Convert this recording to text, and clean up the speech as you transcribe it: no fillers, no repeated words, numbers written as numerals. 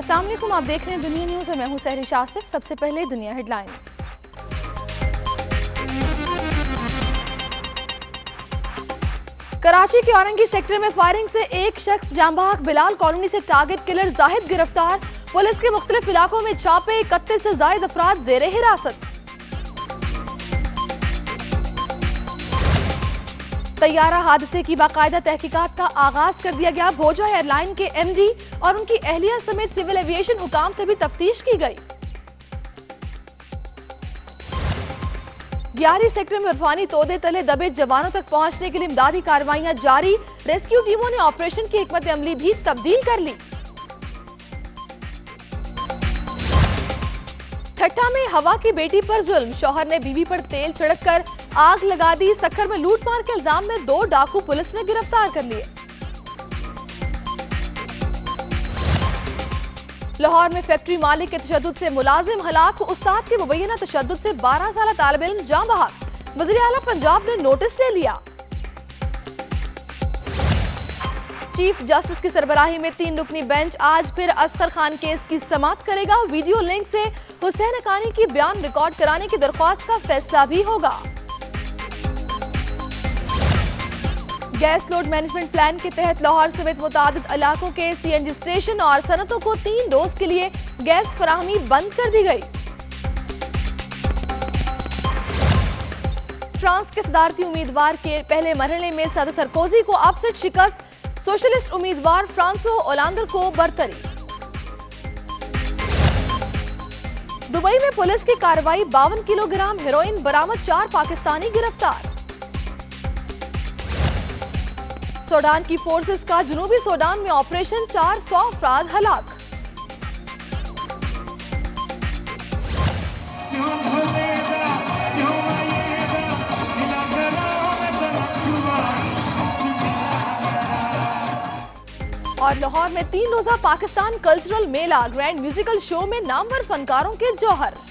अस्सलाम वालेकुम, आप देख रहे हैं दुनिया न्यूज और मैं हूं सहरिश आसिफ। सबसे पहले दुनिया हेडलाइंस। कराची के औरंगी सेक्टर में फायरिंग से एक शख्स जाँ बहक, बिलाल कॉलोनी से टारगेट किलर जाहिद गिरफ्तार। पुलिस के मुख्तलिफ इलाकों में छापे, 31 से जायद अफराद जेरे हिरासत। तैयारा हादसे की बाकायदा तहकीकात का आगाज कर दिया गया। भोजा एयरलाइन के एमडी और उनकी अहलिया समेत सिविल एविएशन हुकाम से भी तफ्तीश की गई। 11 सेक्टर में उर्फानी तोदे तले दबे जवानों तक पहुंचने के लिए इमदादी कार्रवाइयां जारी। रेस्क्यू टीमों ने ऑपरेशन की हिकमत अमली भी तब्दील कर ली। ठट्टा में हवा की बेटी पर जुल्म, शौहर ने बीवी पर तेल छिड़ककर आग लगा दी। सक्खर में लूटमार के इल्जाम में 2 डाकू पुलिस ने गिरफ्तार कर लिए। लाहौर में फैक्ट्री मालिक के तशद्दुद से मुलाजिम हलाक, उस्ताद के मुबैना तशद्दुद से 12 साल तालिब इल्म जाँ बहक। वज़ीर आला पंजाब ने नोटिस ले लिया। चीफ जस्टिस की सरबराही में 3 रुकनी बेंच आज फिर असगर खान केस की समाअत करेगा। वीडियो लिंक से हुसैन हक्कानी की बयान रिकॉर्ड कराने की दरख्वास्त का फैसला भी होगा। गैस लोड मैनेजमेंट प्लान के तहत लाहौर समेत मुतादिद इलाकों के सीएनजी स्टेशन और सनतों को 3 रोज के लिए गैस फराहमी बंद कर दी गई। फ्रांस के सदारती उम्मीदवार के पहले मरहले में सदर सरकोजी को अपसेट शिकस्त, सोशलिस्ट उम्मीदवार फ्रांसो ओलांदर को बरतरी। दुबई में पुलिस की कार्रवाई, 52 किलोग्राम हेरोइन बरामद, 4 पाकिस्तानी गिरफ्तार। सूडान की फोर्सेस का जनूबी सूडान में ऑपरेशन, 400 अफराद हलाक। और लाहौर में 3 रोजा पाकिस्तान कल्चरल मेला, ग्रैंड म्यूजिकल शो में नामवर फनकारों के जौहर।